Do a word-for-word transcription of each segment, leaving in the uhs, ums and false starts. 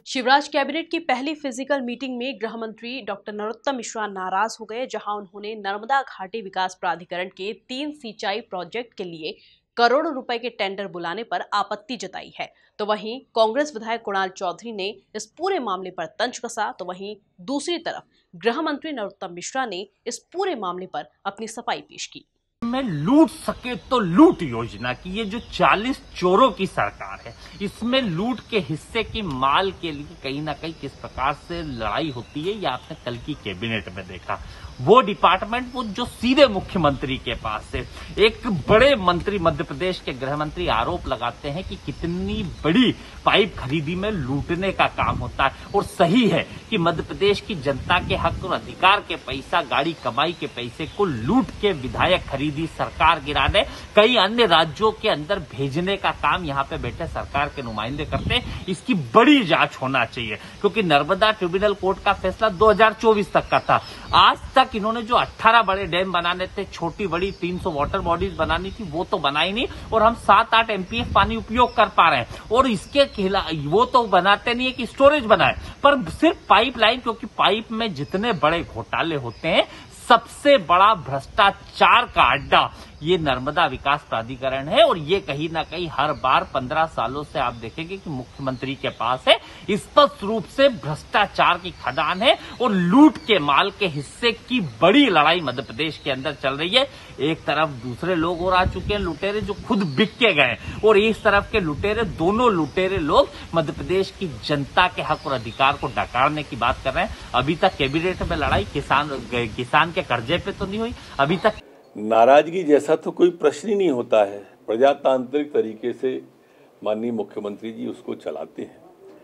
Shivraj cabinet की पहली physical meeting में गृह मंत्री डॉक्टर नरोत्तम मिश्रा नाराज हो गए, जहां उन्होंने नर्मदा घाटी विकास प्राधिकरण के तीन सिंचाई प्रोजेक्ट के लिए करोड़ों रुपए के टेंडर बुलाने पर आपत्ति जताई है। तो वहीं कांग्रेस विधायक कुणाल चौधरी ने इस पूरे मामले पर तंज कसा, तो वहीं दूसरी तरफ गृह मंत्री नरोत्तम मिश्रा ने इस पूरे मामले पर अपनी सफाई पेश की। में लूट सके तो लूट योजना की ये जो चालीस चोरों की सरकार है, इसमें लूट के हिस्से की माल के लिए कहीं ना कहीं किस प्रकार से लड़ाई होती है, ये आपने कल की कैबिनेट में देखा। वो डिपार्टमेंट वो जो सीधे मुख्यमंत्री के पास है, एक बड़े मंत्री मध्य प्रदेश के गृह मंत्री आरोप लगाते हैं कि कितनी बड़ी पाइप खरीदी में लूटने का काम होता है। और सही है कि मध्य प्रदेश की जनता के हक और अधिकार के पैसा, गाड़ी कमाई के पैसे को लूट के विधायक खरीदी सरकार गिराने, कई अन्य राज्यों के अंदर भेजने का काम यहाँ पे बैठे सरकार के नुमाइंदे करते हैं। इसकी बड़ी जांच होना चाहिए, क्योंकि नर्मदा ट्रिब्यूनल कोर्ट का फैसला दो हजार चौबीस तक का था। आज तक इन्होंने जो अठारह बड़े डैम बनाने थे, छोटी बड़ी तीन सौ वाटर बॉडीज बनानी थी, वो तो बनाई नहीं, और हम सात आठ एमपीएफ पानी उपयोग कर पा रहे हैं। और इसके खिलाफ वो तो बनाते नहीं है कि स्टोरेज बनाए, पर सिर्फ पाइपलाइन, क्योंकि पाइप में जितने बड़े घोटाले होते हैं, सबसे बड़ा भ्रष्टाचार का अड्डा ये नर्मदा विकास प्राधिकरण है। और ये कहीं ना कहीं हर बार पंद्रह सालों से आप देखेंगे कि मुख्यमंत्री के पास है, स्पष्ट रूप से भ्रष्टाचार की खदान है और लूट के माल के हिस्से की बड़ी लड़ाई मध्य प्रदेश के अंदर चल रही है। एक तरफ दूसरे लोग और आ चुके हैं लुटेरे, जो खुद बिक के गए, और इस तरफ के लुटेरे, दोनों लुटेरे लोग मध्य प्रदेश की जनता के हक और अधिकार को डकारने की बात कर रहे हैं। अभी तक कैबिनेट में लड़ाई किसान किसान के कर्जे पे तो नहीं हुई अभी तक। नाराजगी जैसा तो कोई प्रश्न ही नहीं होता है। प्रजातांत्रिक तरीके से माननीय मुख्यमंत्री जी उसको चलाते हैं,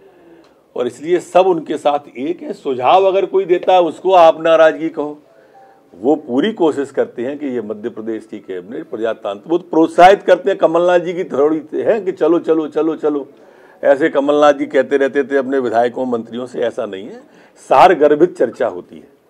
और इसलिए सब उनके साथ एक है। सुझाव अगर कोई देता है उसको आप नाराजगी कहो। वो पूरी कोशिश करते हैं कि ये मध्य प्रदेश की कैबिनेट प्रजातांत्रिक, वो प्रोत्साहित करते हैं। कमलनाथ जी की थोड़ी है कि चलो चलो चलो चलो, ऐसे कमलनाथ जी कहते रहते थे अपने विधायकों मंत्रियों से, ऐसा नहीं है। सार गर्भित चर्चा होती है।